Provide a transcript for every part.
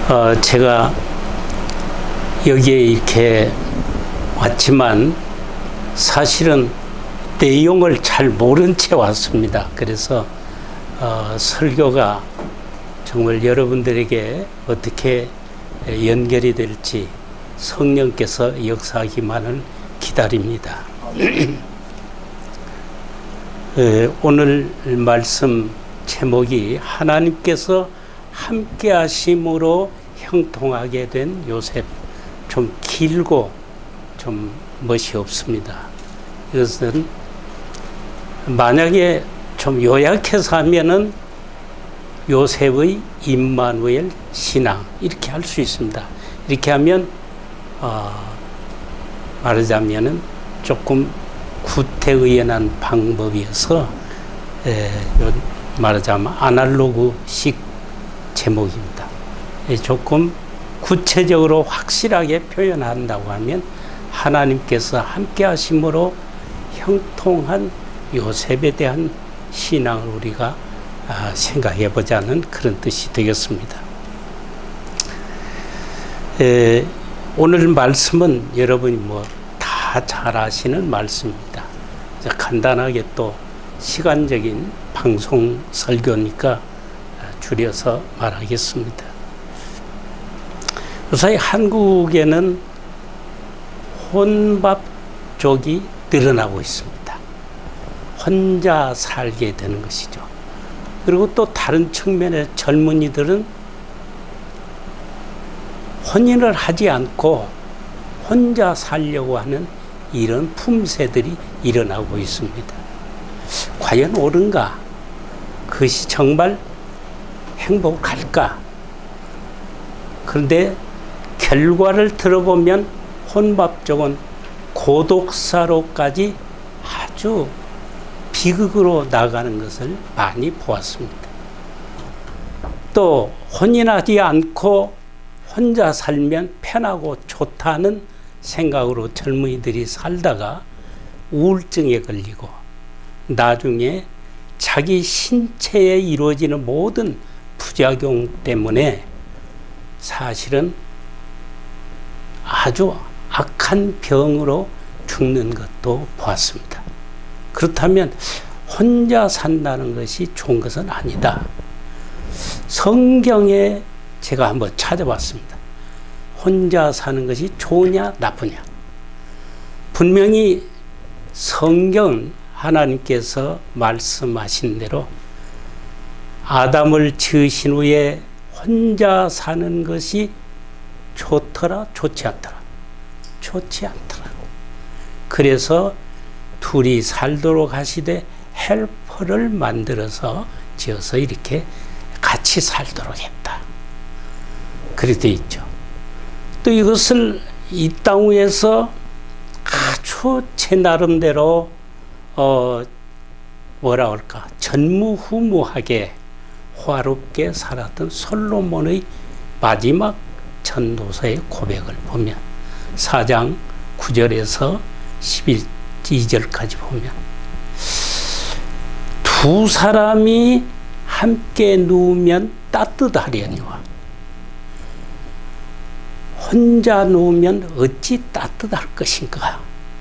제가 여기에 이렇게 왔지만 사실은 내용을 잘 모른 채 왔습니다. 그래서 설교가 정말 여러분들에게 어떻게 연결이 될지 성령께서 역사하기만을 기다립니다. 오늘 말씀 제목이 하나님께서 함께 하심으로 형통하게 된 요셉. 좀 길고 좀 멋이 없습니다. 이것은 만약에 좀 요약해서 하면은 요셉의 임마누엘 신앙 이렇게 할 수 있습니다. 이렇게 하면 말하자면은 조금 구태의연한 방법이어서 말하자면 아날로그식 제목입니다. 조금 구체적으로 확실하게 표현한다고 하면 하나님께서 함께 하심으로 형통한 요셉에 대한 신앙을 우리가 생각해 보자는 그런 뜻이 되겠습니다. 오늘 말씀은 여러분이 다 잘 아시는 말씀입니다. 간단하게 또 시간적인 방송 설교니까 줄여서 말하겠습니다. 요새 한국에는 혼밥족이 늘어나고 있습니다. 혼자 살게 되는 것이죠. 그리고 또 다른 측면에 젊은이들은 혼인을 하지 않고 혼자 살려고 하는 이런 품새들이 일어나고 있습니다. 과연 옳은가? 그것이 정말 행복할까? 그런데 결과를 들어보면 혼밥족은 고독사로까지 아주 비극으로 나가는 것을 많이 보았습니다. 또 혼인하지 않고 혼자 살면 편하고 좋다는 생각으로 젊은이들이 살다가 우울증에 걸리고 나중에 자기 신체에 이루어지는 모든 부작용 때문에 사실은 아주 악한 병으로 죽는 것도 보았습니다. 그렇다면 혼자 산다는 것이 좋은 것은 아니다. 성경에 제가 한번 찾아봤습니다. 혼자 사는 것이 좋으냐 나쁘냐. 분명히 성경 하나님께서 말씀하신 대로 아담을 지으신 후에 혼자 사는 것이 좋더라 좋지 않더라. 좋지 않더라. 그래서 둘이 살도록 하시되 헬퍼를 만들어서 지어서 이렇게 같이 살도록 했다. 그렇게 되어 있죠. 또 이것을 이 땅 위에서 아주 제 나름대로 뭐라 할까 전무후무하게 화롭게 살았던 솔로몬의 마지막 전도서의 고백을 보면 4장 9절에서 12절까지 보면 두 사람이 함께 누우면 따뜻하려니와 혼자 누우면 어찌 따뜻할 것인가.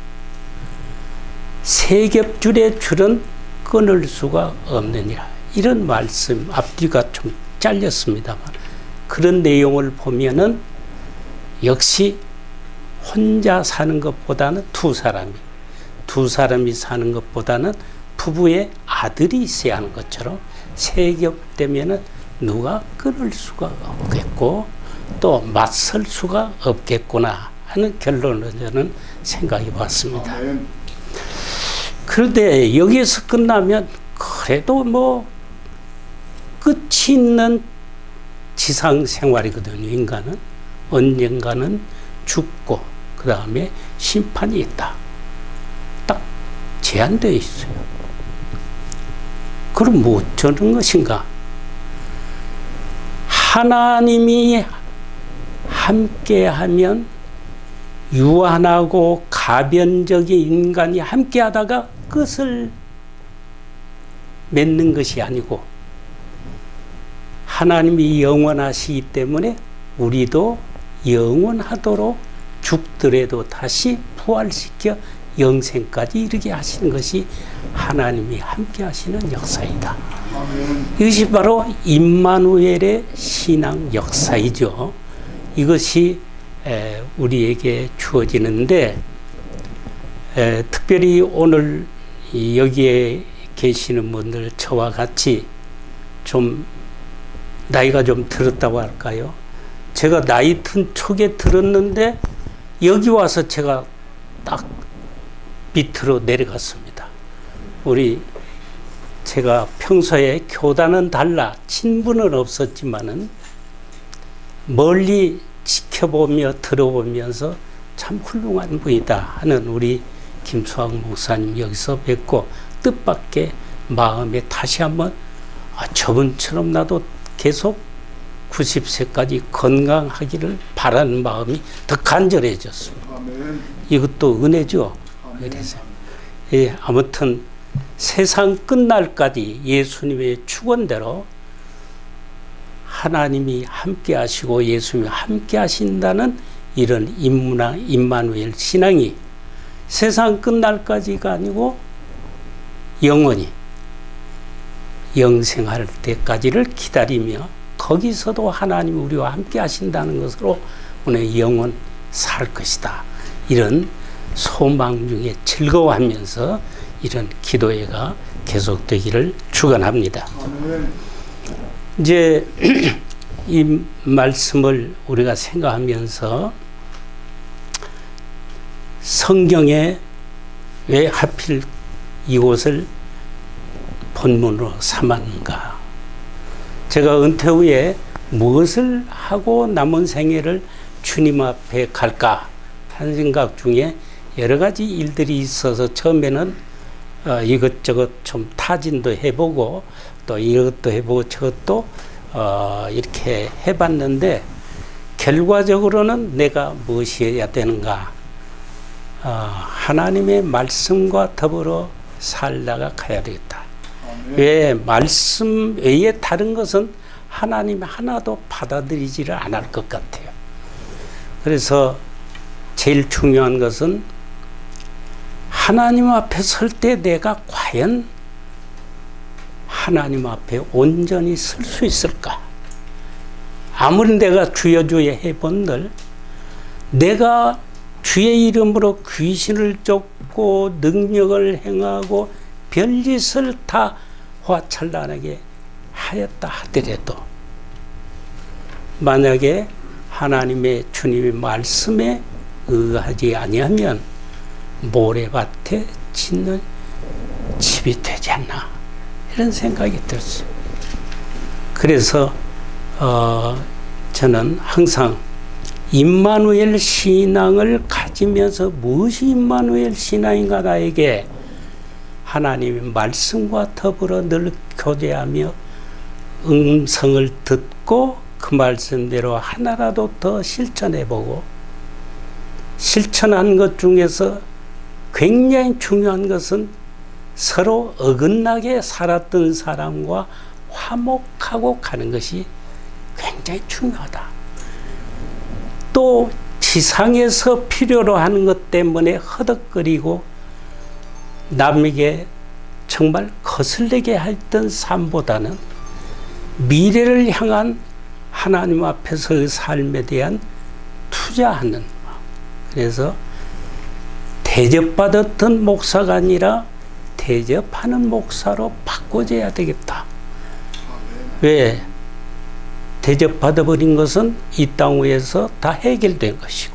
세 겹줄의 줄은 끊을 수가 없느니라. 이런 말씀 앞뒤가 좀 잘렸습니다만 그런 내용을 보면은 역시 혼자 사는 것보다는 두 사람이 사는 것보다는 부부의 아들이 있어야 하는 것처럼 세 겹 되면은 누가 끊을 수가 없겠고 또 맞설 수가 없겠구나 하는 결론을 저는 생각해 봤습니다. 그런데 여기에서 끝나면 그래도 끝이 있는 지상 생활이거든요. 인간은 언젠가는 죽고 그 다음에 심판이 있다. 딱 제한되어 있어요. 그럼 뭐 어쩌는 것인가? 하나님이 함께하면 유한하고 가변적인 인간이 함께하다가 끝을 맺는 것이 아니고 하나님이 영원하시기 때문에 우리도 영원하도록 죽더라도 다시 부활시켜 영생까지 이르게 하시는 것이 하나님이 함께 하시는 역사이다. 이것이 바로 임마누엘의 신앙 역사이죠. 이것이 우리에게 주어지는데, 특별히 오늘 여기에 계시는 분들, 저와 같이 좀 나이가 좀 들었다고 할까요? 제가 나이 든 촉에 들었는데 여기 와서 제가 딱 밑으로 내려갔습니다. 제가 평소에 교단은 달라 친분은 없었지만은 멀리 지켜보며 들어보면서 참 훌륭한 분이다 하는 우리 김수학 목사님 여기서 뵙고 뜻밖의 마음에 다시 한번 저분처럼 나도 계속 90세까지 건강하기를 바라는 마음이 더 간절해졌습니다. 아멘. 이것도 은혜죠. 아멘. 그래서 아무튼 세상 끝날까지 예수님의 축원대로 하나님이 함께 하시고 예수님이 함께 하신다는 이런 임마누엘 신앙이 세상 끝날까지가 아니고 영원히 영생할 때까지를 기다리며 거기서도 하나님이 우리와 함께 하신다는 것으로 오늘 영원 살 것이다. 이런 소망 중에 즐거워하면서 이런 기도회가 계속되기를 축원합니다. 이제 이 말씀을 우리가 생각하면서 성경에 왜 하필 이곳을 본문으로 삼았는가? 제가 은퇴 후에 무엇을 하고 남은 생애를 주님 앞에 갈까 하는 생각 중에 여러 가지 일들이 있어서 처음에는 이것저것 좀 타진도 해보고 또 이것도 해보고 저것도 이렇게 해봤는데 결과적으로는 내가 무엇이 해야 되는가? 하나님의 말씀과 더불어 살다가 가야 되겠다. 왜 말씀 외에 다른 것은 하나님이 하나도 받아들이지를 않을 것 같아요. 그래서 제일 중요한 것은 하나님 앞에 설 때 내가 과연 하나님 앞에 온전히 설 수 있을까? 아무리 내가 주여 주여 해본들 내가 주의 이름으로 귀신을 쫓고 능력을 행하고 별짓을 다 화찰나게 하였다 하더라도 만약에 하나님의 주님의 말씀에 의하지 아니하면 모래밭에 짓는 집이 되지 않나 이런 생각이 들었어요. 그래서 저는 항상 임마누엘 신앙을 가지면서 무엇이 임마누엘 신앙인가 나에게 하나님의 말씀과 더불어 늘 교제하며 음성을 듣고 그 말씀대로 하나라도 더 실천해보고 실천한 것 중에서 굉장히 중요한 것은 서로 어긋나게 살았던 사람과 화목하고 가는 것이 굉장히 중요하다. 또 지상에서 필요로 하는 것 때문에 허덕거리고 남에게 정말 거슬리게 했던 삶보다는 미래를 향한 하나님 앞에서의 삶에 대한 투자하는 마음. 그래서 대접받았던 목사가 아니라 대접하는 목사로 바꿔줘야 되겠다. 왜? 대접받아버린 것은 이 땅 위에서 다 해결된 것이고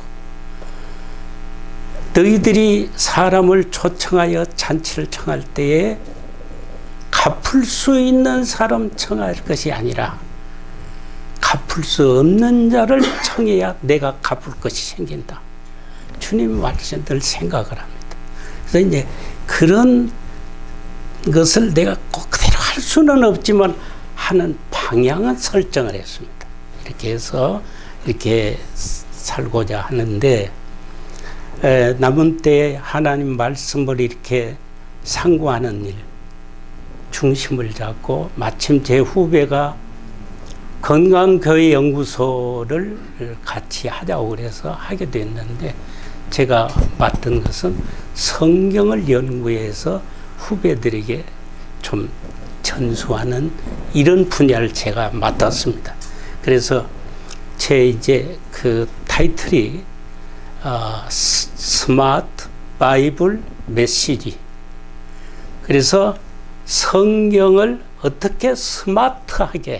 너희들이 사람을 초청하여 잔치를 청할 때에 갚을 수 있는 사람 청할 것이 아니라 갚을 수 없는 자를 청해야 내가 갚을 것이 생긴다. 주님 말씀들 생각을 합니다. 그래서 이제 그런 것을 내가 꼭 그대로 할 수는 없지만 하는 방향은 설정을 했습니다. 이렇게 해서 이렇게 살고자 하는데 남은 때에 하나님 말씀을 이렇게 상고하는 일 중심을 잡고 마침 제 후배가 건강교회 연구소를 같이 하자고 그래서 하게 됐는데, 제가 맡은 것은 성경을 연구해서 후배들에게 좀 전수하는 이런 분야를 제가 맡았습니다. 그래서 제 이제 그 타이틀이 스마트 바이블 메시지. 그래서 성경을 어떻게 스마트하게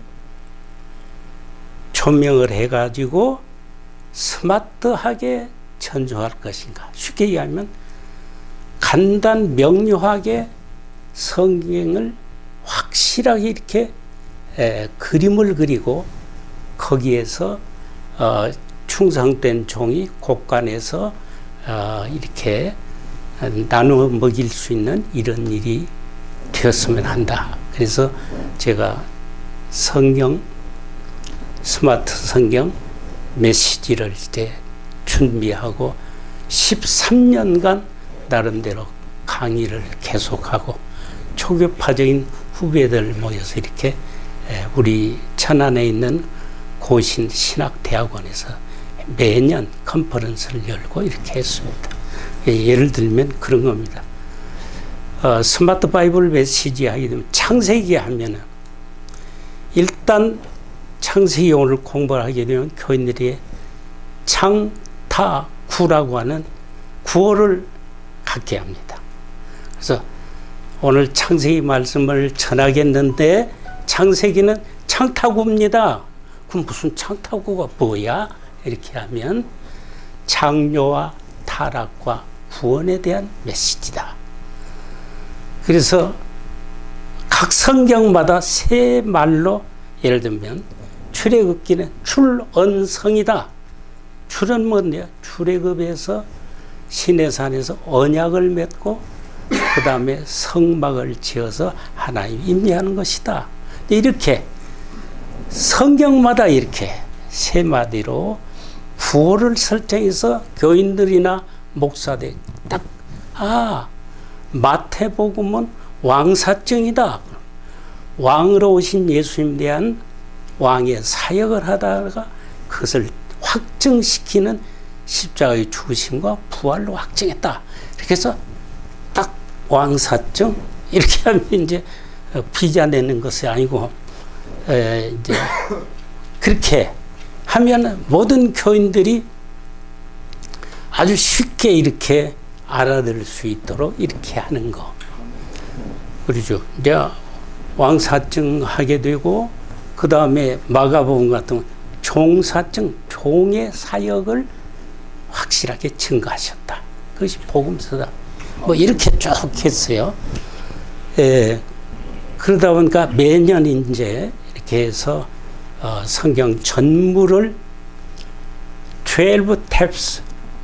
조명을 해가지고 스마트하게 전수할 것인가. 쉽게 얘기하면 간단 명료하게 성경을 확실하게 이렇게 그림을 그리고 거기에서 충성된 종이 곳간에서 이렇게 나누어 먹일 수 있는 이런 일이 되었으면 한다. 그래서 제가 성경, 스마트 성경 메시지를 이제 준비하고 13년간 나름대로 강의를 계속하고 초교파적인 후배들 모여서 이렇게 우리 천안에 있는 고신 신학대학원에서 매년 컨퍼런스를 열고 이렇게 했습니다. 예를 들면 그런 겁니다. 스마트 바이블 메시지 하게 되면 창세기 하면은 일단 창세기 오늘 공부를 하게 되면 교인들이 창타구라고 하는 구호를 갖게 합니다. 그래서 오늘 창세기 말씀을 전하겠는데 창세기는 창타구입니다. 그럼 무슨 창타구가 뭐야? 이렇게 하면 창조와 타락과 구원에 대한 메시지다. 그래서 각 성경마다 세 말로 예를 들면 출애굽기는 출언성이다. 출은 뭔데요? 출애굽에서 시내산에서 언약을 맺고 그 다음에 성막을 지어서 하나님 임재하는 것이다. 이렇게 성경마다 이렇게 세 마디로 구호를 설정해서 교인들이나 목사들 딱 마태복음은 왕사증이다. 왕으로 오신 예수님에 대한 왕의 사역을 하다가 그것을 확증시키는 십자가의 죽으심과 부활로 확증했다. 이렇게 해서 딱 왕사증 이렇게 하면 이제 비자 내는 것이 아니고 이제 그렇게 하면 모든 교인들이 아주 쉽게 이렇게 알아들을 수 있도록 이렇게 하는 거. 그러죠. 이제 왕사증 하게 되고 그 다음에 마가복음 같은 종사증, 종의 사역을 확실하게 증거하셨다. 그것이 복음서다. 뭐 이렇게 쭉 했어요. 그러다 보니까 매년 이제 이렇게 해서 성경 전부를 12 탭스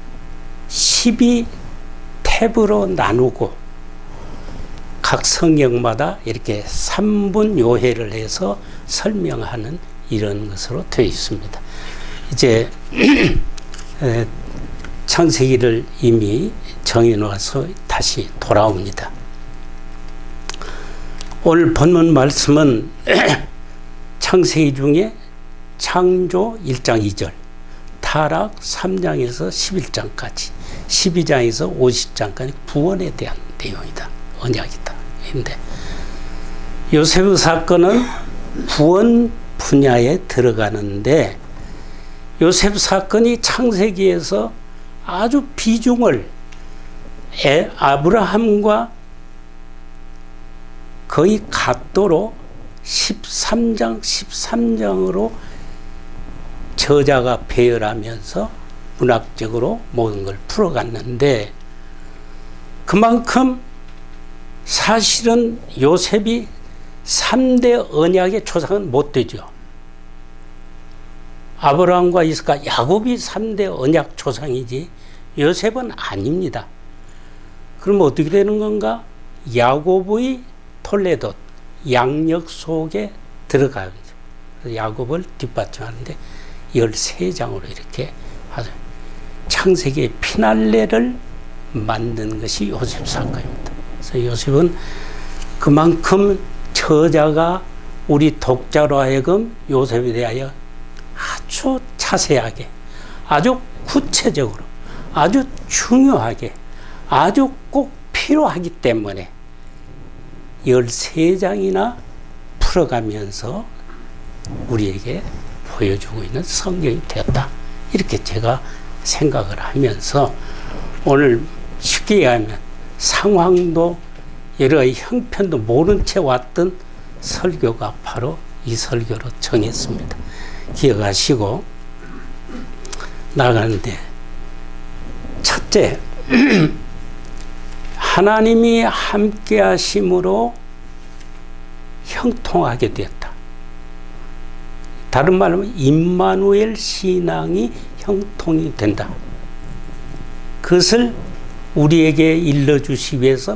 12탭으로 나누고 각 성경마다 이렇게 3분 요해를 해서 설명하는 이런 것으로 되어 있습니다. 이제 창세기를 이미 정해놓아서 다시 돌아옵니다. 오늘 본문 말씀은 창세기 중에 창조 1장 2절, 타락 3장에서 11장까지, 12장에서 50장까지 구원에 대한 내용이다. 언약이다. 근데 요셉의 사건은 구원 분야에 들어가는데 요셉 사건이 창세기에서 아주 비중을 아브라함과 거의 같도록 13장으로 저자가 배열하면서 문학적으로 모든 걸 풀어갔는데 그만큼 사실은 요셉이 3대 언약의 조상은 못 되죠. 아브라함과 이삭과 야곱이 3대 언약 조상이지 요셉은 아닙니다. 그럼 어떻게 되는 건가? 야곱의 톨레도 양력 속에 들어가요. 야곱을 뒷받침하는데 13장으로 이렇게 아주 창세기의 피날레를 만든 것이 요셉 사건입니다. 그래서 요셉은 그만큼 저자가 우리 독자로 하여금 요셉에 대하여 아주 자세하게, 아주 구체적으로, 아주 중요하게, 아주 꼭 필요하기 때문에 13장이나 풀어가면서 우리에게 보여주고 있는 성경이 되었다. 이렇게 제가 생각을 하면서 오늘 쉽게 얘기하면 상황도 여러 형편도 모른 채 왔던 설교가 바로 이 설교로 정했습니다. 기억하시고 나가는데, 첫째, 하나님이 함께 하심으로 형통하게 되었다. 다른 말로 하면 임마누엘 신앙이 형통이 된다. 그것을 우리에게 일러주시기 위해서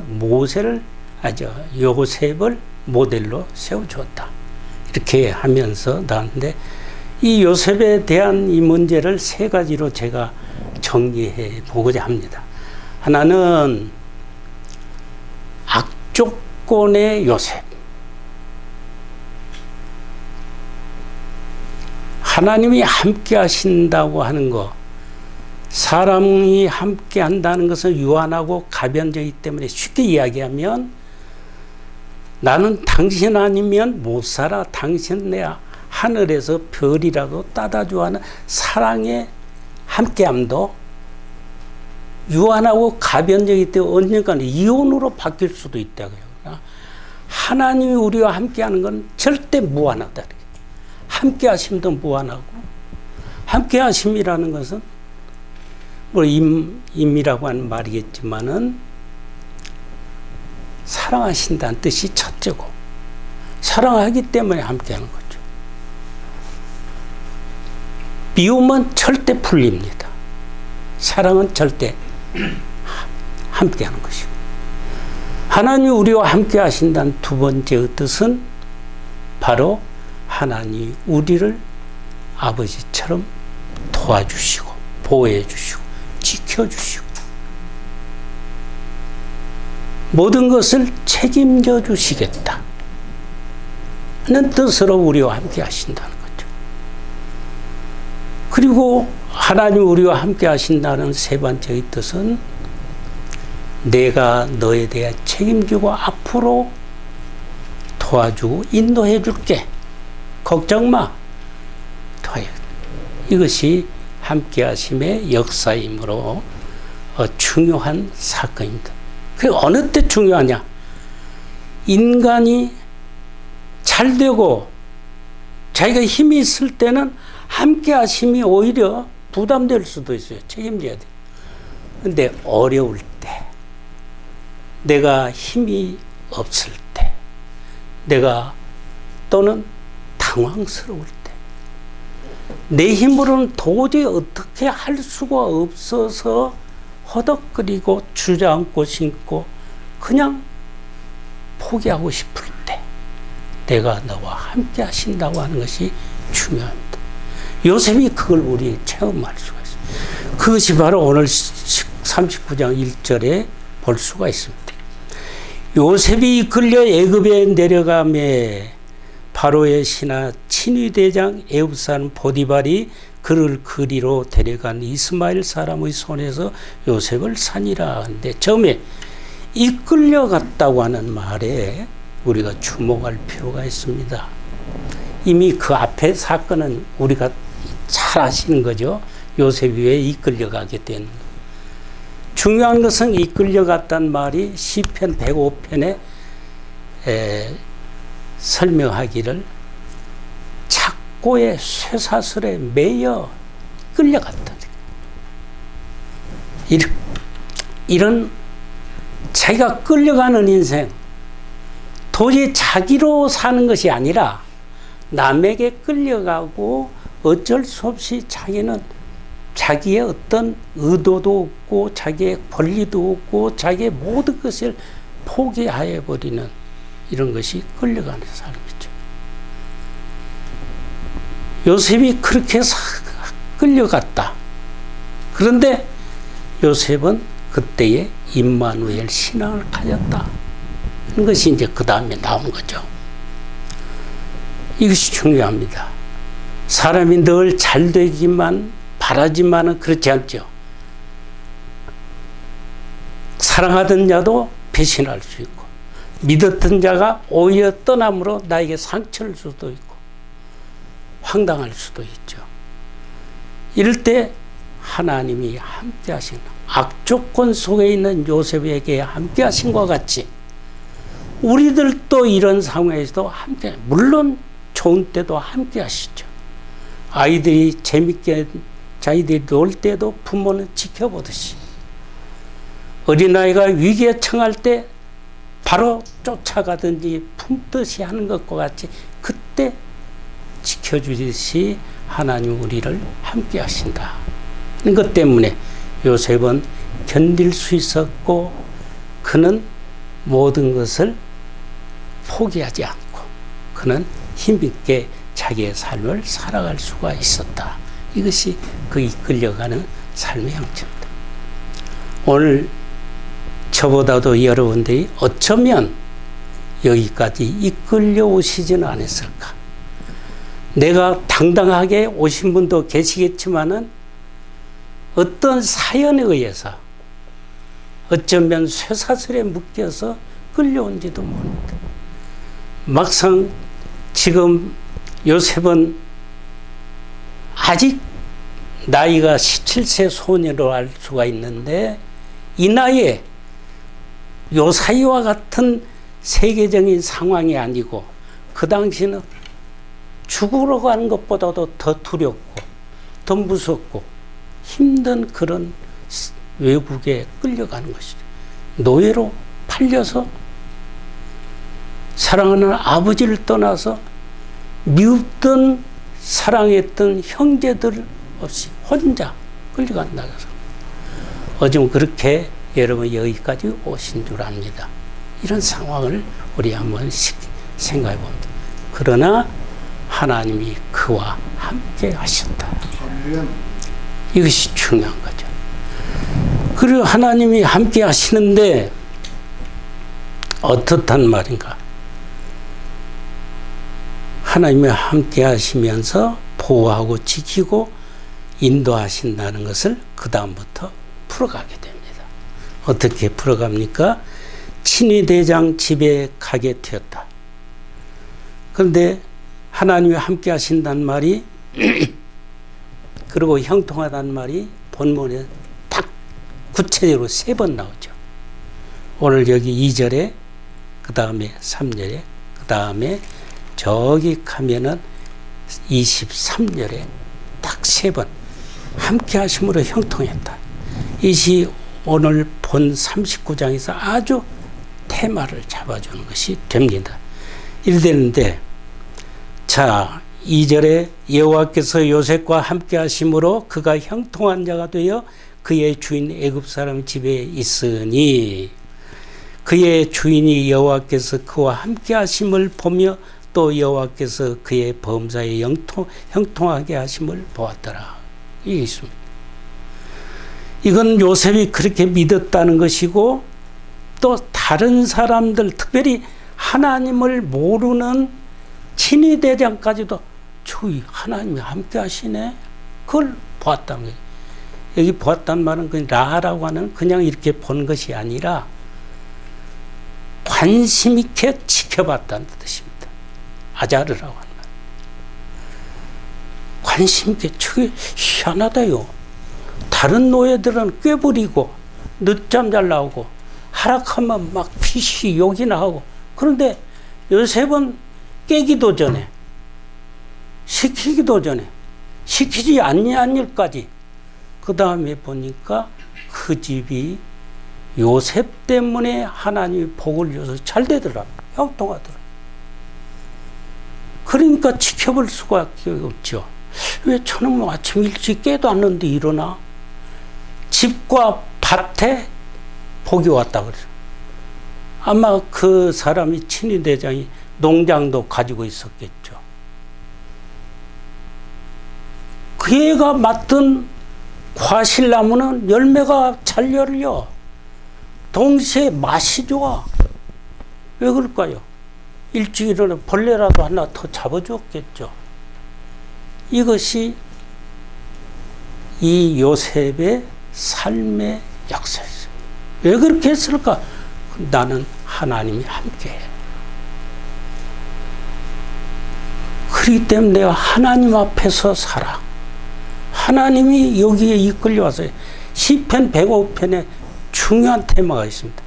요셉을 모델로 세워주었다. 이렇게 하면서 나왔는데, 이 요셉에 대한 이 문제를 세 가지로 제가 정리해 보고자 합니다. 하나는 악조건의 요셉. 하나님이 함께 하신다고 하는 것, 사람이 함께 한다는 것은 유한하고 가변적이기 때문에 쉽게 이야기하면 나는 당신 아니면 못 살아. 당신 내 하늘에서 별이라도 따다줘 하는 사랑의 함께함도 유한하고 가변적이기 때문에 언젠가는 이혼으로 바뀔 수도 있다고요. 하나님이 우리와 함께하는 건 절대 무한하다. 함께하심도 무한하고, 함께하심이라는 것은 뭐 임이라고 하는 말이겠지만은 사랑하신다는 뜻이 첫째고, 사랑하기 때문에 함께하는 거죠. 미움은 절대 풀립니다. 사랑은 절대 함께하는 것이고, 하나님이 우리와 함께 하신다는 두 번째 뜻은 바로 하나님이 우리를 아버지처럼 도와주시고 보호해 주시고 지켜주시고 모든 것을 책임져 주시겠다 는 뜻으로 우리와 함께 하신다는 거죠. 그리고 하나님 우리와 함께 하신다는 세 번째의 뜻은 내가 너에 대해 책임지고 앞으로 도와주고 인도해 줄게. 걱정 마. 이것이 함께 하심의 역사이므로 중요한 사건입니다. 그리고 어느 때 중요하냐? 인간이 잘 되고 자기가 힘이 있을 때는 함께 하심이 오히려 부담될 수도 있어요. 책임져야 돼요. 근데 어려울 때, 내가 힘이 없을 때, 내가 또는 당황스러울 때, 내 힘으로는 도저히 어떻게 할 수가 없어서 허덕거리고 주저앉고 신고 그냥 포기하고 싶을 때 내가 너와 함께 하신다고 하는 것이 중요합니다. 요셉이 그걸 우리 체험할 수가 있어요. 그것이 바로 오늘 39장 1절에 볼 수가 있습니다. 요셉이 이끌려 애굽에 내려가매 바로의 신하 친위대장 애굽 사람 보디발이 그를 그리로 데려간 이스마엘 사람의 손에서 요셉을 산이라 하는데, 처음에 이끌려갔다고 하는 말에 우리가 주목할 필요가 있습니다. 이미 그 앞에 사건은 우리가 잘 아시는 거죠. 요셉이 왜 이끌려가게 된. 중요한 것은 이끌려갔다는 말이 시편 105편에 설명하기를 착고의 쇠사슬에 매여 끌려갔다. 이런 자기가 끌려가는 인생, 도저히 자기로 사는 것이 아니라 남에게 끌려가고 어쩔 수 없이 자기는 자기의 어떤 의도도 없고 자기의 권리도 없고 자기의 모든 것을 포기해 버리는 이런 것이 끌려가는 사람이죠. 요셉이 그렇게 끌려갔다. 그런데 요셉은 그때의 임마누엘 신앙을 가졌다. 이것이 이제 그 다음에 나온 거죠. 이것이 중요합니다. 사람이 늘 잘 되기만 바라지만은 그렇지 않죠. 사랑하던 자도 배신할 수 있고, 믿었던 자가 오히려 떠남으로 나에게 상처를 줄 수도 있고 황당할 수도 있죠. 이럴 때 하나님이 함께 하신, 악조건 속에 있는 요셉에게 함께 하신 것 같이 우리들도 이런 상황에서도 함께, 물론 좋은 때도 함께 하시죠. 아이들이 재밌게 자기들이 놀 때도 부모는 지켜보듯이, 어린아이가 위기에 처할 때 바로 쫓아가든지 품듯이 하는 것과 같이 그때 지켜주듯이 하나님 우리를 함께 하신다. 것 때문에 요셉은 견딜 수 있었고, 그는 모든 것을 포기하지 않고 그는 힘있게 자기의 삶을 살아갈 수가 있었다. 이것이 그 이끌려가는 삶의 형체입니다. 오늘 저보다도 여러분들이 어쩌면 여기까지 이끌려 오시지는 않았을까. 내가 당당하게 오신 분도 계시겠지만은 어떤 사연에 의해서 어쩌면 쇠사슬에 묶여서 끌려온지도 모릅니다. 막상 지금 요셉은 아직 나이가 17세 소년으로 알 수가 있는데, 이 나이에 요사이와 같은 세계적인 상황이 아니고 그 당시는 죽으러 가는 것보다도 더 두렵고 더 무섭고 힘든 그런 외국에 끌려가는 것이죠. 노예로 팔려서 사랑하는 아버지를 떠나서 미웠던 사랑했던 형제들 없이 혼자 끌려간다. 어쩌면 그렇게 여러분 여기까지 오신 줄 압니다. 이런 상황을 우리 한번 생각해 봅니다. 그러나 하나님이 그와 함께 하셨다. 이것이 중요한 거죠. 그리고 하나님이 함께 하시는데 어떻단 말인가? 하나님이 함께 하시면서 보호하고 지키고 인도하신다는 것을 그 다음부터 풀어가게 됩니다. 어떻게 풀어갑니까? 친위대장 집에 가게 되었다. 그런데 하나님이 함께 하신다는 말이 그리고 형통하다는 말이 본문에 딱 구체적으로 3번 나오죠. 오늘 여기 2절에, 그 다음에 3절에, 그 다음에 저기 가면은 23절에 딱 3번 함께 하심으로 형통했다. 이것이 오늘 본 39장에서 아주 테마를 잡아주는 것이 됩니다. 이래 되는데, 자 2절에 여호와께서 요셉과 함께 하심으로 그가 형통한 자가 되어 그의 주인 애굽 사람 집에 있으니, 그의 주인이 여호와께서 그와 함께 하심을 보며 또 여호와께서 그의 범사에 형통하게 하심을 보았더라. 이게 있습니다. 이건 요셉이 그렇게 믿었다는 것이고, 또 다른 사람들, 특별히 하나님을 모르는 친위대장까지도 저기 하나님이 함께 하시네, 그걸 보았다는 거예요. 여기 보았단 말은 그 라라고 하는 그냥 이렇게 본 것이 아니라 관심 있게 지켜봤다는 뜻입니다. 아자르라고 하는 말. 관심 있게, 저게 희한하다요. 다른 노예들은 꾀부리고 늦잠 잘 나오고 하락하면 막 피시 욕이나 하고, 그런데 요셉은 깨기도 전에, 시키기도 전에, 시키지 않는 일까지, 그 다음에 보니까 그 집이 요셉 때문에 하나님이 복을 줘서 잘 되더라, 형통하더라. 그러니까 지켜볼 수가 없죠. 왜 저놈 아침 일찍 깨도 않는데 일어나? 집과 밭에 복이 왔다 그러죠. 아마 그 사람이 친위대장이 농장도 가지고 있었겠죠. 그 애가 맡은 과실나무는 열매가 잘 열려. 동시에 맛이 좋아. 왜 그럴까요? 일찍 일어나 벌레라도 하나 더 잡아주었겠죠. 이것이 이 요셉의 삶의 역사였어요. 왜 그렇게 했을까? 나는 하나님이 함께해. 그렇기 때문에 내가 하나님 앞에서 살아. 하나님이 여기에 이끌려와서 시편 105편에 중요한 테마가 있습니다.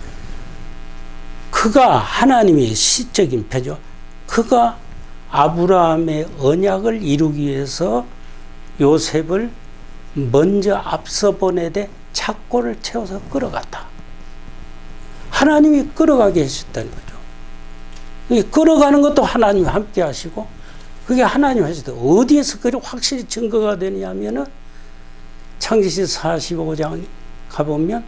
그가 하나님의 시적인 표죠. 그가 아브라함의 언약을 이루기 위해서 요셉을 먼저 앞서 보내되 착고를 채워서 끌어갔다. 하나님이 끌어가게 하셨다는 거죠. 끌어가는 것도 하나님이 함께 하시고 그게 하나님 하시다. 어디에서 그리 확실히 증거가 되냐면은 창세기 45장 가보면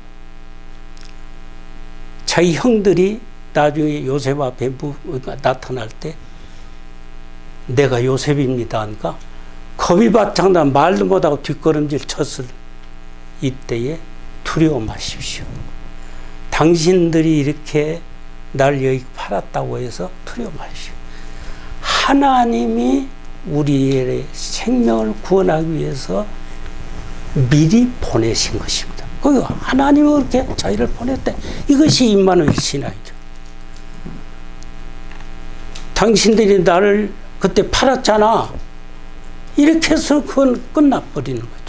자기 형들이 나중에 요셉 앞에 나타날 때 내가 요셉입니다 하니까 겁이 바짝 나 말도 못하고 뒷걸음질 쳤을 이때에 두려워 마십시오. 당신들이 이렇게 날 여기 팔았다고 해서 두려워 마십시오. 하나님이 우리의 생명을 구원하기 위해서 미리 보내신 것입니다. 그 하나님이 그렇게 자기를 보냈대. 이것이 임마누엘 신앙이죠. 당신들이 나를 그때 팔았잖아. 이렇게 해서 그건 끝나버리는 거죠.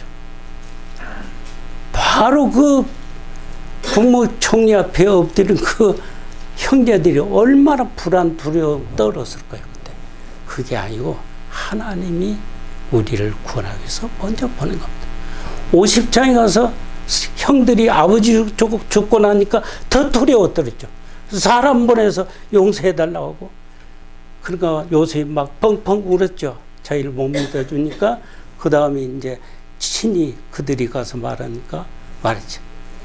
바로 그 국무총리 앞에 엎드린 그 형제들이 얼마나 불안, 두려움 떨었을 거예요. 그때. 그게 아니고 하나님이 우리를 구원하기 위해서 먼저 보낸 겁니다. 50장에 가서 형들이 아버지 죽고 나니까 더 두려웠더랬죠. 사람 보내서 용서해달라고 하고. 그러니까 요셉이 막 펑펑 울었죠. 자기를 못 믿어주니까 그 다음에 이제 친히 그들이 가서 말하니까 말했죠.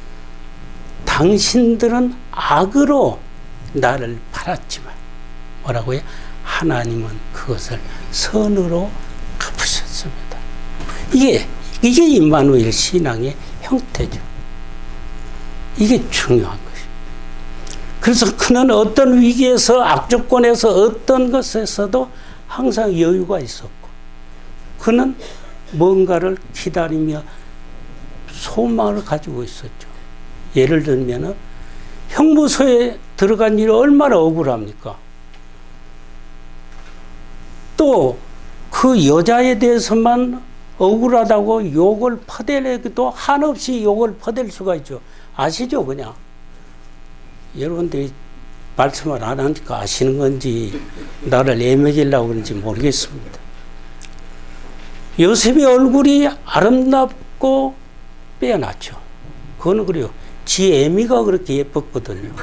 당신들은 악으로 나를 팔았지만 뭐라고요? 하나님은 그것을 선으로 갚으셨습니다. 이게 임마누엘 신앙의 형태죠. 이게 중요한 것이죠. 그래서 그는 어떤 위기에서 악조건에서 어떤 것에서도 항상 여유가 있었고 그는 뭔가를 기다리며 소망을 가지고 있었죠. 예를 들면 형무소에 들어간 일이 얼마나 억울합니까? 또 그 여자에 대해서만 억울하다고 욕을 퍼대려도 한없이 욕을 퍼댈 수가 있죠. 아시죠? 그냥 여러분들이 말씀을 안 하니까 아시는 건지 나를 애매기려고 그런지 모르겠습니다. 요셉의 얼굴이 아름답고 빼어났죠. 그거는 그래요. 지 애미가 그렇게 예뻤거든요.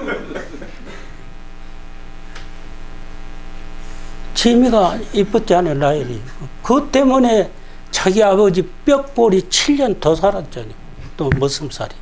지 애미가 예뻤잖아요. 라헬이. 그것 때문에 자기 아버지 뼈골이 7년 더 살았잖아요. 또 머슴살이.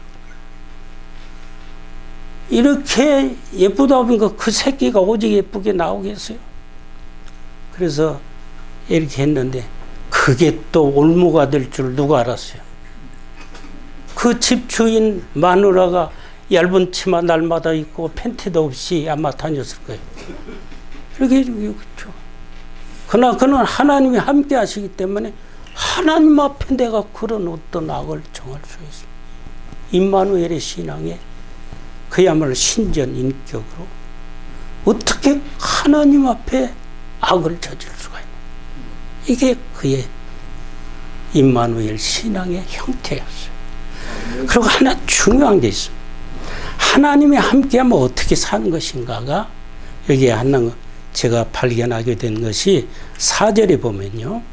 이렇게 예쁘다 보니까 그 새끼가 오직 예쁘게 나오겠어요? 그래서 이렇게 했는데 그게 또 올무가 될 줄 누가 알았어요? 그 집주인 마누라가 얇은 치마 날마다 입고 팬티도 없이 아마 다녔을 거예요. 이렇게 그렇죠. 그러나 그는 하나님이 함께 하시기 때문에 하나님 앞에 내가 그런 어떤 악을 정할 수 있습니다. 임마누엘의 신앙에 그야말로 신전 인격으로 어떻게 하나님 앞에 악을 저질 수가 있나. 이게 그의 임마누엘 신앙의 형태였어요. 그리고 하나 중요한 게 있습니다. 하나님이 함께하면 어떻게 사는 것인가가 여기에 하나 제가 발견하게 된 것이 4절에 보면요.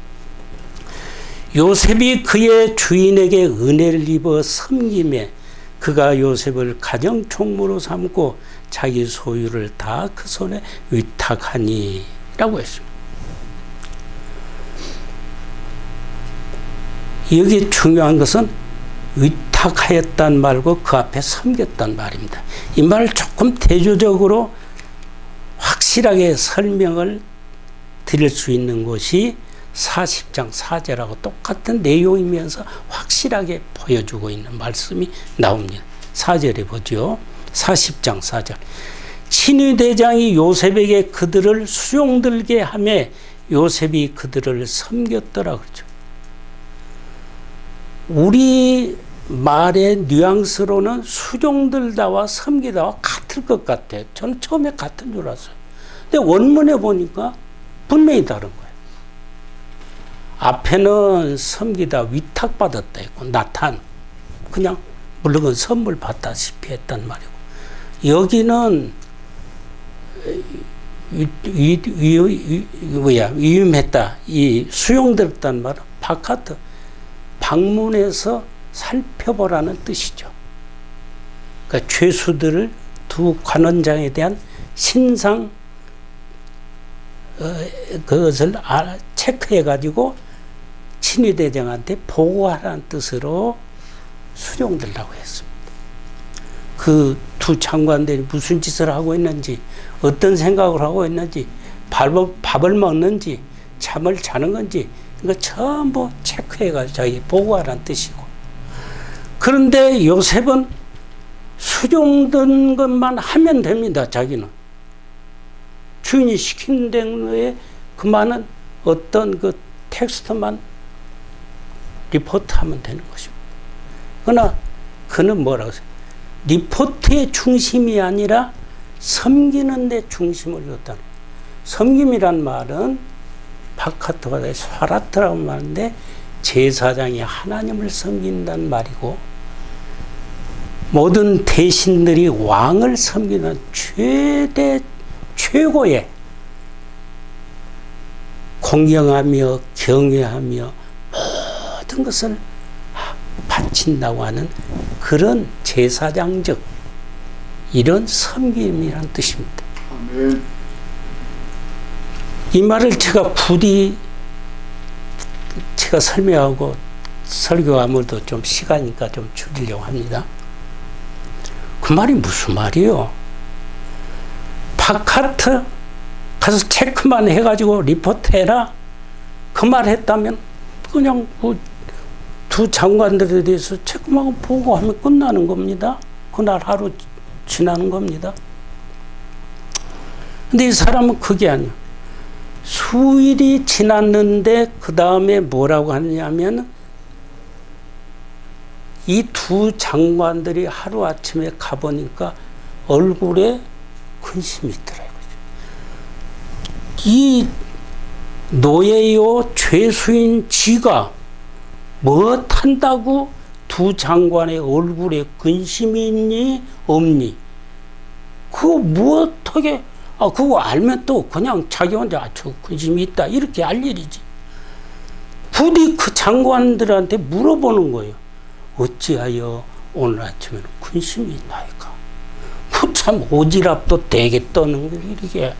요셉이 그의 주인에게 은혜를 입어 섬김에 그가 요셉을 가정 총무로 삼고 자기 소유를 다 그 손에 위탁하니 라고 했습니다. 여기 중요한 것은 위탁하였단 말고 그 앞에 섬겼단 말입니다. 이 말을 조금 대조적으로 확실하게 설명을 드릴 수 있는 곳이 40장 4절하고 똑같은 내용이면서 확실하게 보여주고 있는 말씀이 나옵니다. 4절에 보죠. 40장 4절. 친위대장이 요셉에게 그들을 수종들게 하며 요셉이 그들을 섬겼더라 그러죠. 우리 말의 뉘앙스로는 수종들다와 섬기다와 같을 것 같아요. 저는 처음에 같은 줄 알았어요. 근데 원문에 보니까 분명히 다른 거예요. 앞에는 섬기다 위탁받았다 했고 나탄 그냥 물론 선물 받다시피 했단 말이고, 여기는 위임했다, 이 수용됐단 말은 바카트 방문해서 살펴보라는 뜻이죠. 그러니까 죄수들을 두 관원장에 대한 신상 그것을 체크해 가지고 친위대장한테 보고하라는 뜻으로 수용되려고 했습니다. 그 두 장관들이 무슨 짓을 하고 있는지, 어떤 생각을 하고 있는지, 밥을 먹는지, 잠을 자는 건지, 이거 전부 체크해가지고 자기 보고하라는 뜻이고. 그런데 요셉은 수종된 것만 하면 됩니다. 자기는 주인이 시킨 대로에 그만은 어떤 그 텍스트만 리포트하면 되는 것입니다. 그러나 그는 뭐라고 했어요? 리포트의 중심이 아니라 섬기는 데 중심을 뒀다. 섬김이란 말은 바카트가 사라트라고 말하는데 제사장이 하나님을 섬긴다는 말이고, 모든 대신들이 왕을 섬기는 최고의 공경하며 경외하며 모든 것을 바친다고 하는 그런 제사장적 이런 섬김이라는 뜻입니다. 아멘. 이 말을 제가 부디 제가 설명하고 설교하면도 좀 시간이니까 좀 줄이려고 합니다. 그 말이 무슨 말이에요? 바카트 가서 체크만 해가지고 리포트해라, 그 말 했다면 그냥 그 두 장관들에 대해서 체크만 보고하면 끝나는 겁니다. 그날 하루 지나는 겁니다. 근데 이 사람은 그게 아니에요. 수일이 지났는데 그 다음에 뭐라고 하느냐면 이 두 장관들이 하루아침에 가보니까 얼굴에 근심이 있더라고요. 이 노예요 죄수인 지가 무엇한다고 두 장관의 얼굴에 근심이 있니 없니? 그거 무엇하게 그거 알면 또 그냥 자기 혼자 저 근심이 있다 이렇게 알 일이지. 부디 그 장관들한테 물어보는 거예요. 어찌하여 오늘 아침에는 근심이 있나이까? 그 참 오지랖도 되게 떠는 거 이게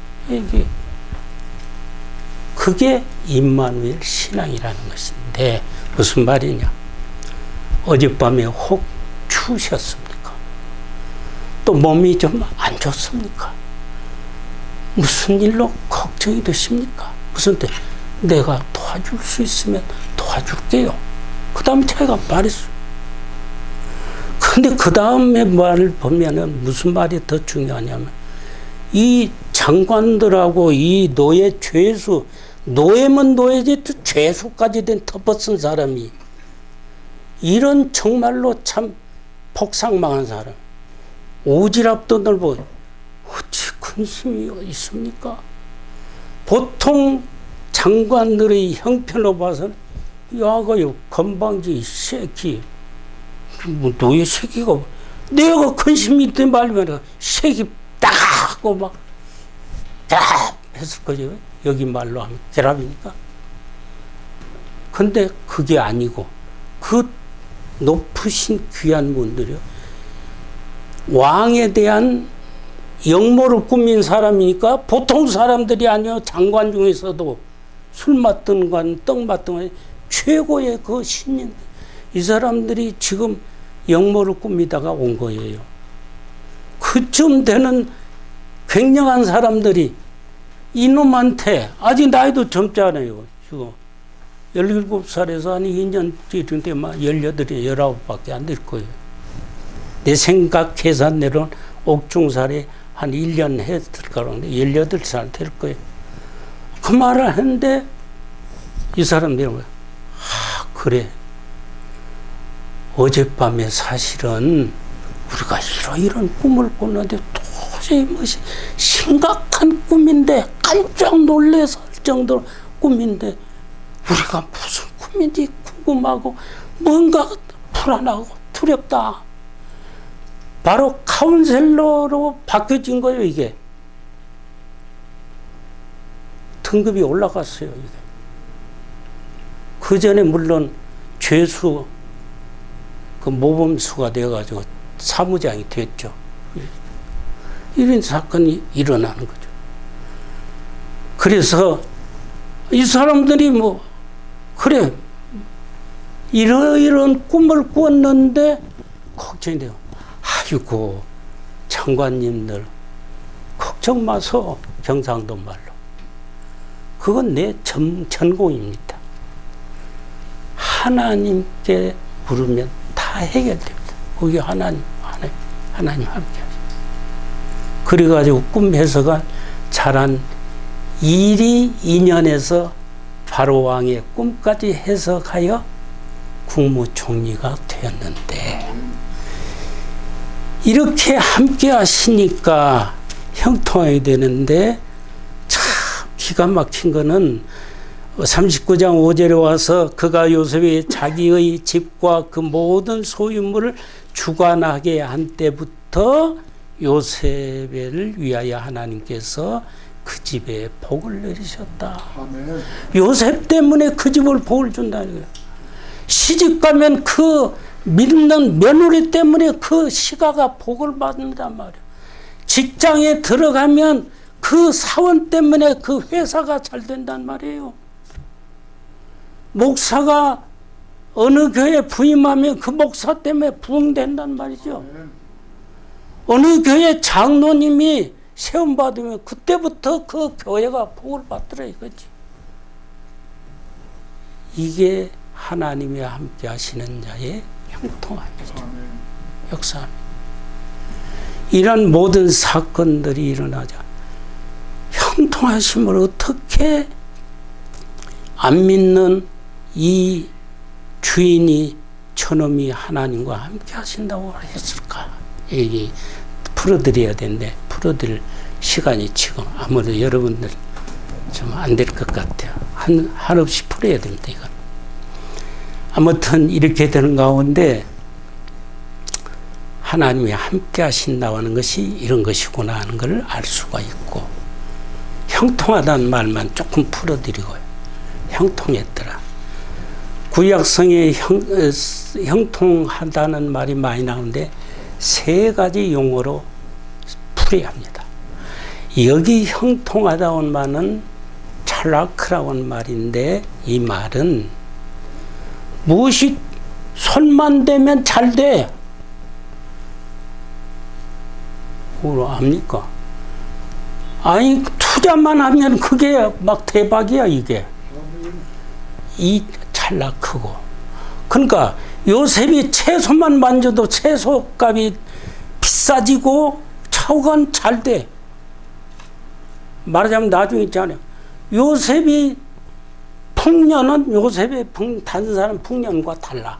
그게 임마누엘 신앙이라는 것인데, 무슨 말이냐? 어젯밤에 혹 추우셨습니까? 또 몸이 좀 안 좋습니까? 무슨 일로 걱정이 되십니까? 무슨 때 내가 도와줄 수 있으면 도와줄게요. 그 다음에 자기가 말했어요. 근데 그 다음에 말을 보면은 무슨 말이 더 중요하냐면, 이 장관들하고 이 노예 죄수, 노예면 노예지 죄수까지 된 덮어쓴 사람이 이런 정말로 참 폭삭망한 사람, 오지랖도 넓어 어찌 근심이 있습니까? 보통 장관들의 형편으로 봐서는 야가요 건방지 새끼, 뭐 노예 새끼가 내가 근심이 있든 말면 새끼 딱 하고 막 딱 했을 거죠. 여기 말로 하면 결합이니까. 근데 그게 아니고 그 높으신 귀한 분들이요, 왕에 대한 역모를 꾸민 사람이니까 보통 사람들이 아니요. 장관 중에서도 술 맡던 관, 떡 맡던 관 최고의 그 신인, 이 사람들이 지금 역모를 꾸미다가 온 거예요. 그쯤 되는 굉장한 사람들이 이놈한테, 아직 나이도 젊잖아요. 지금 17살에서 한 2년 뒤인데 18, 19밖에 안 될 거예요. 내 생각 계산대로는 옥중살이 한 1년 했을 거라는데 18살 될 거예요. 그 말을 했는데 이 사람들이 뭐야? 아, 그래. 어젯밤에 사실은 우리가 이런 꿈을 꿨는데 도저히 무슨 심각한 꿈인데 깜짝 놀래서 할 정도로 꿈인데 우리가 무슨 꿈인지 궁금하고 뭔가 불안하고 두렵다. 바로 카운셀러로 바뀌어진 거예요, 이게. 등급이 올라갔어요, 이게. 그 전에 물론 죄수, 그 모범수가 되어가지고 사무장이 됐죠. 이런 사건이 일어나는 거죠. 그래서 이 사람들이 뭐, 그래, 이런 꿈을 꿨는데 걱정이 돼요. 아이고, 장관님들, 걱정 마소. 경상도 말로. 그건 내 전공입니다. 하나님께 물으면 다 해결됩니다. 거기 하나님 함께 하시죠. 그래가지고 꿈 해석을 잘한 일이 인연에서 바로 왕의 꿈까지 해석하여 국무총리가 되었는데, 이렇게 함께 하시니까 형통하게 되는데, 참 기가 막힌 거는 39장 5절에 와서 그가 요셉이 자기의 집과 그 모든 소유물을 주관하게 한 때부터 요셉을 위하여 하나님께서 그 집에 복을 내리셨다. 아멘. 요셉 때문에 그 집을 복을 준다는 거예요. 시집 가면 그 믿는 며느리 때문에 그 시가가 복을 받는단 말이에요. 직장에 들어가면 그 사원 때문에 그 회사가 잘 된단 말이에요. 목사가 어느 교회에 부임하면 그 목사 때문에 부흥된단 말이죠. 어느 교회 장로님이 세움받으면 그때부터 그 교회가 복을 받더라 이거지. 이게 하나님이 함께 하시는 자의 형통함이죠. 역사합니다. 이런 모든 사건들이 일어나자 형통하심을 어떻게 안 믿는 이 주인이 저놈이 하나님과 함께 하신다고 했을까? 얘기 풀어드려야 되는데 풀어드릴 시간이 지금 아무래도 여러분들 좀 안 될 것 같아요. 한없이 풀어야 됩니다. 이건. 아무튼 이렇게 되는 가운데 하나님이 함께 하신다고 하는 것이 이런 것이구나 하는 걸 알 수가 있고, 형통하다는 말만 조금 풀어드리고요. 형통했더라. 구약성에 형통하다는 말이 많이 나오는데 세 가지 용어로 풀어야 합니다. 여기 형통하다는 말은 찰라크라고 하는 말인데, 이 말은 무엇이 손만 대면 잘 돼. 뭐로 압니까? 아니 투자만 하면 그게 막 대박이야 이게. 이 찰나크고. 그러니까 요셉이 채소만 만져도 채소값이 비싸지고 차후간 잘 돼. 말하자면 나중에 있잖아요. 요셉이 풍년은 요셉의 다른 사람 풍년과 달라.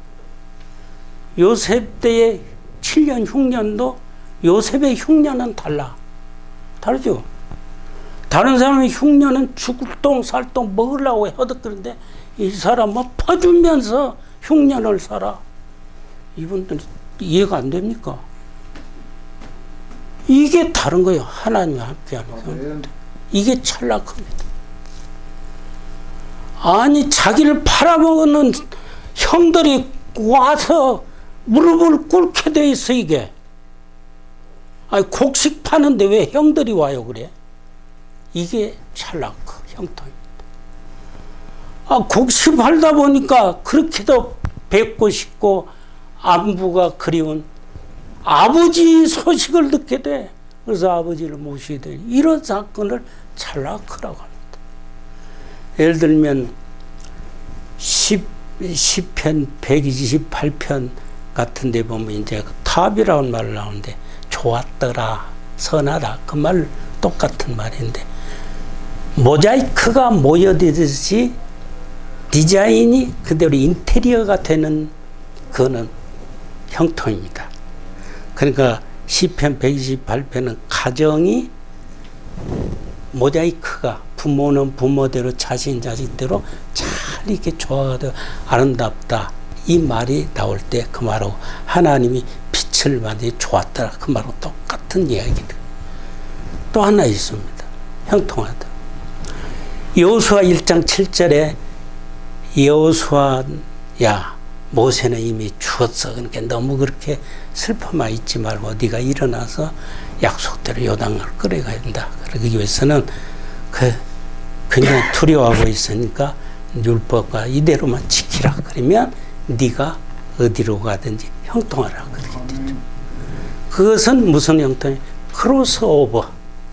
요셉 때의 7년 흉년도 요셉의 흉년은 달라. 다르죠? 다른 사람의 흉년은 죽을 똥 살똥 먹으려고 허덕거리는데 이 사람은 퍼주면서 흉년을 살아. 이분들 이해가 안 됩니까? 이게 다른 거예요. 하나님과 함께하는 거. 이게 찰나크입니다. 아니 자기를 팔아먹는 형들이 와서 무릎을 꿇게 돼 있어 이게. 아니 곡식 파는데 왜 형들이 와요 그래? 이게 찰나크 형통입니다. 아 곡식 팔다 보니까 그렇게도 뵙고 싶고 안부가 그리운 아버지 소식을 듣게 돼. 그래서 아버지를 모시게 돼. 이런 사건을 찰나크라고 합니다. 예를 들면 시편 128편 같은 데 보면 이제 탑이라는 말을 나오는데 좋았더라 선하다. 그 말 똑같은 말인데, 모자이크가 모여들듯이 디자인이 그대로 인테리어가 되는 그거는 형통입니다. 그러니까 시편 128편은 가정이 모자이크가 부모는 부모대로 자신 자식대로 잘 이렇게 조화가 아름답다. 이 말이 나올 때 그 말하고 하나님이 빛을 만들어 좋았더라. 그 말하고 똑같은 이야기들. 또 하나 있습니다. 형통하다. 여호수아 1장 7절에 여호수아야 모세는 이미 죽었어. 그러니까 너무 그렇게 슬퍼만 있지 말고 네가 일어나서 약속대로 요단강을 끌어가야 된다. 그러기 위해서는 굉장히 두려워하고 있으니까 율법과 이대로만 지키라. 그러면 네가 어디로 가든지 형통하라. 그렇게 됐죠. 그것은 무슨 형통이? 크로스오버.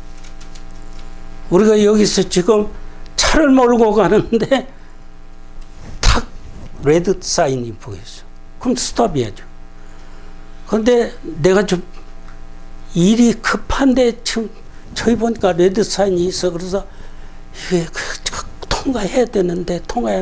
우리가 여기서 지금 차를 몰고 가는데 탁 레드 사인이 보였어. 그럼 스톱해야죠. 그런데 내가 좀 일이 급한데 지금 저희 보니까 레드 사인이 있어. 그래서 이게 통과해야 되는데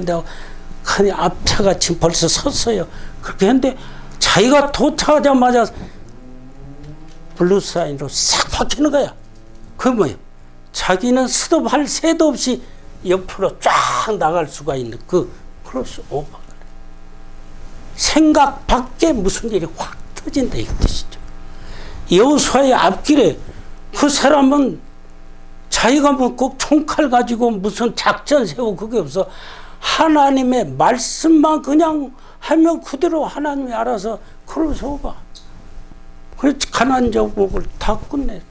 앞차가 지금 벌써 섰어요. 그렇게 했는데 자기가 도착하자마자 블루 사인으로 싹 바뀌는 거야. 그게 뭐예요? 자기는 스톱할 새도 없이 옆으로 쫙 나갈 수가 있는 그 크로스오버가 생각 밖에 무슨 일이 확 터진다 이 뜻이죠. 여호수아의 앞길에 그 사람은 자기가 뭐 꼭 총칼 가지고 무슨 작전 세우고 그게 없어. 하나님의 말씀만 그냥 하면 그대로 하나님이 알아서 크로스오버. 그래서 가나안 정복을 다 끝내.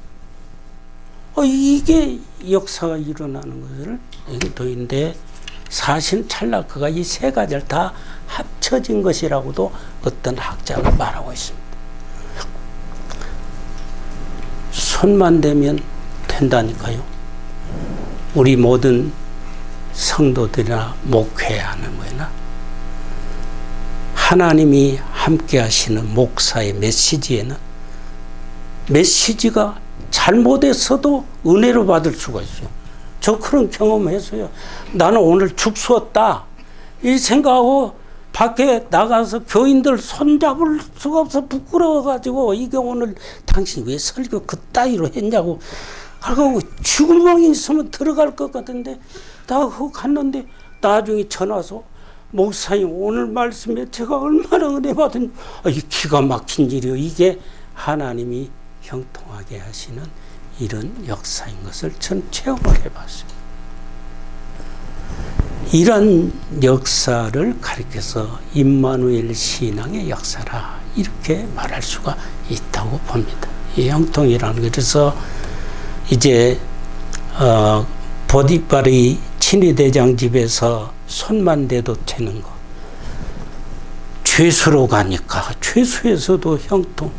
이게 역사가 일어나는 것을 인도인데 사실 찰나크가 이 세 가지를 다 합쳐진 것이라고도 어떤 학자가 말하고 있습니다. 손만 대면 된다니까요. 우리 모든 성도들이나 목회하는 거나 하나님이 함께 하시는 목사의 메시지에는 메시지가 잘못했어도 은혜로 받을 수가 있어요. 저 그런 경험했어요. 나는 오늘 죽었다 이 생각하고 밖에 나가서 교인들 손잡을 수가 없어 부끄러워가지고 이게 오늘 당신 왜 설교 그따위로 했냐고 하고 죽음망이 있으면 들어갈 것 같은데 나 그거 갔는데 나중에 전화 와서 목사님 오늘 말씀에 제가 얼마나 은혜 받은 이 기가 막힌 일이요. 이게 하나님이 형통하게 하시는 이런 역사인 것을 전 체험을 해봤어요. 이런 역사를 가리켜서 임마누엘 신앙의 역사라 이렇게 말할 수가 있다고 봅니다. 이 형통이라는 게 그래서 이제 보디발이 친위대장 집에서 손만 대도 되는 거 죄수로 가니까 죄수에서도 형통.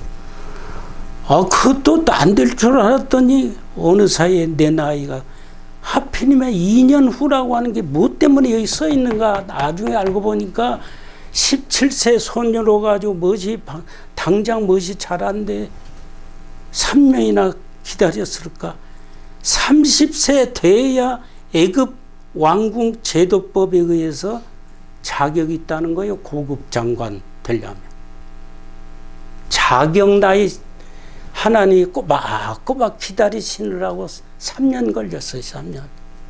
그것도 안 될 줄 알았더니 어느 사이에 내 나이가 하필이면 2년 후라고 하는 게 뭐 때문에 여기 써 있는가 나중에 알고 보니까 17세 소녀로 가지고 당장 무엇이 자란데 3년이나 기다렸을까. 30세 돼야 애굽 왕궁 제도법에 의해서 자격이 있다는 거예요. 고급 장관 되려면. 자격 나이 하나님이 꼬박 기다리시느라고 3년 걸렸어요. 3년.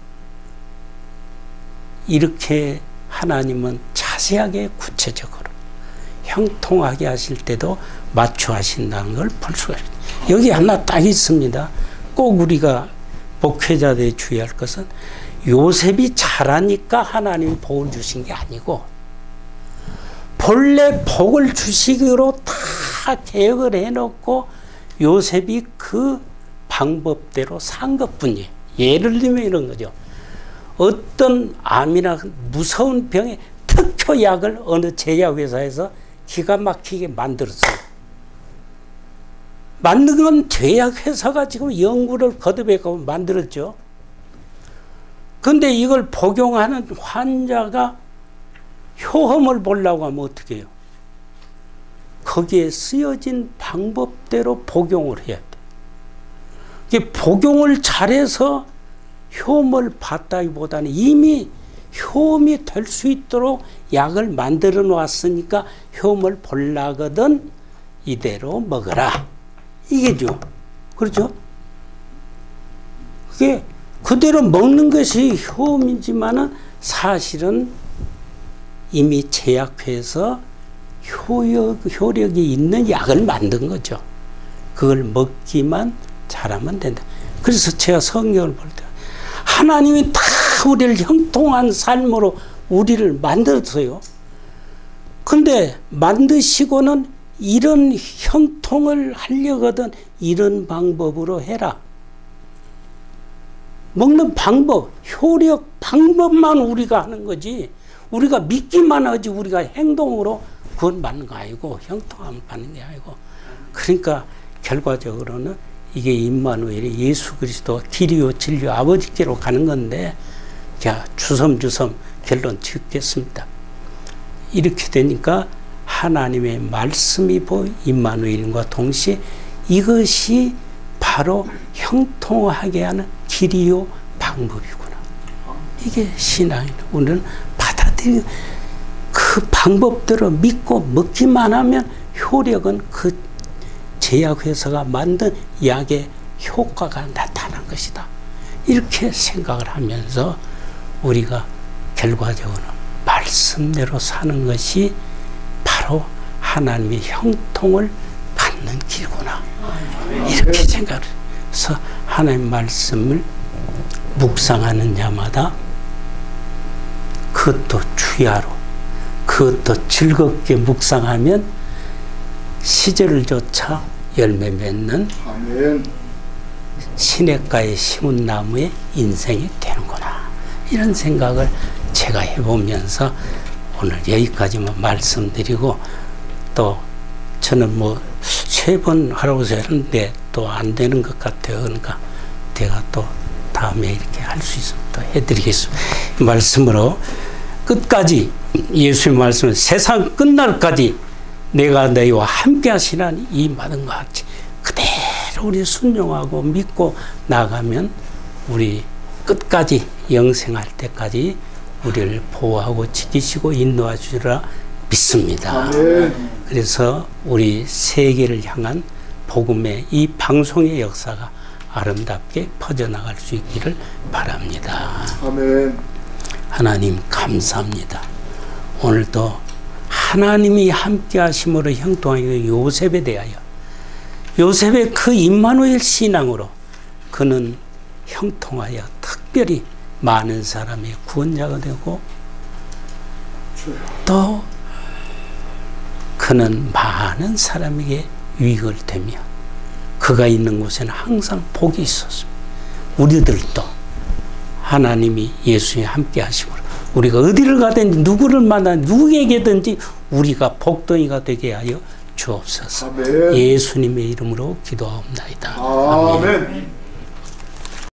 이렇게 하나님은 자세하게 구체적으로 형통하게 하실 때도 맞춰 하신다는 걸 볼 수가 있어요. 여기 하나 딱 있습니다. 꼭 우리가 목회자들이 주의할 것은 요셉이 잘하니까 하나님이 복을 주신 게 아니고 본래 복을 주시기로 다 계획을 해놓고 요셉이 그 방법대로 산 것뿐이에요. 예를 들면 이런 거죠. 어떤 암이나 무서운 병에 특효약을 어느 제약회사에서 기가 막히게 만들었어요. 만든 건 제약회사가 지금 연구를 거듭해서 만들었죠. 그런데 이걸 복용하는 환자가 효험을 보려고 하면 어떻게 해요? 거기에 쓰여진 방법대로 복용을 해야 돼. 이게 복용을 잘해서 효험을 봤다기보다는 이미 효험이 될 수 있도록 약을 만들어 놨으니까 효험을 보려거든 이대로 먹어라. 이게죠. 그렇죠? 그게 그대로 먹는 것이 효험이지만은 사실은 이미 제약회에서 효력이 있는 약을 만든 거죠. 그걸 먹기만 잘하면 된다. 그래서 제가 성경을 볼 때 하나님이 다 우리를 형통한 삶으로 우리를 만들었어요. 근데 만드시고는 이런 형통을 하려거든 이런 방법으로 해라. 먹는 방법, 효력, 방법만 우리가 하는 거지. 우리가 믿기만 하지 우리가 행동으로 그건 맞는 거 아니고 형통함을 받는 게 아니고. 그러니까 결과적으로는 이게 임마누엘이 예수 그리스도 길이요 진리요 아버지께로 가는 건데, 자 주섬주섬 결론 짓겠습니다. 이렇게 되니까 하나님의 말씀이 임마누엘과 동시에 이것이 바로 형통하게 하는 길이요 방법이구나. 이게 신앙이다. 우리는 받아들이고 그 방법대로 믿고 먹기만 하면 효력은 그 제약회사가 만든 약의 효과가 나타난 것이다. 이렇게 생각을 하면서 우리가 결과적으로 말씀대로 사는 것이 바로 하나님의 형통을 받는 길구나. 이렇게 생각을 해서 하나님의 말씀을 묵상하는 자마다 그것도 주야로, 그것도 즐겁게 묵상하면 시절을 쫓아 열매 맺는 시냇가에 심은 나무의 인생이 되는구나. 이런 생각을 제가 해보면서 오늘 여기까지만 말씀드리고, 또 저는 뭐 3번 하라고 했는데 또 안 되는 것 같아요. 그러니까 제가 또 다음에 이렇게 할 수 있으면 또 해드리겠습니다. 말씀으로 끝까지 예수의 말씀은 세상 끝날까지 내가 너희와 함께 하시라니 이 말은 것 같이 그대로 우리 순종하고 믿고 나가면 우리 끝까지 영생할 때까지 우리를 보호하고 지키시고 인도해 주리라 믿습니다. 아멘. 그래서 우리 세계를 향한 복음의 이 방송의 역사가 아름답게 퍼져나갈 수 있기를 바랍니다. 아멘. 하나님 감사합니다. 오늘도 하나님이 함께 하심으로 형통하여 요셉에 대하여, 요셉의 그 임마누엘 신앙으로 그는 형통하여 특별히 많은 사람의 구원자가 되고, 또 그는 많은 사람에게 유익을 되며 그가 있는 곳에는 항상 복이 있었습니다. 우리들도 하나님이 예수에 함께 하심으로 우리가 어디를 가든지 누구를 만나 누구에게든지 우리가 복덩이가 되게 하여 주옵소서. 아멘. 예수님의 이름으로 기도하옵나이다. 아멘. 아멘.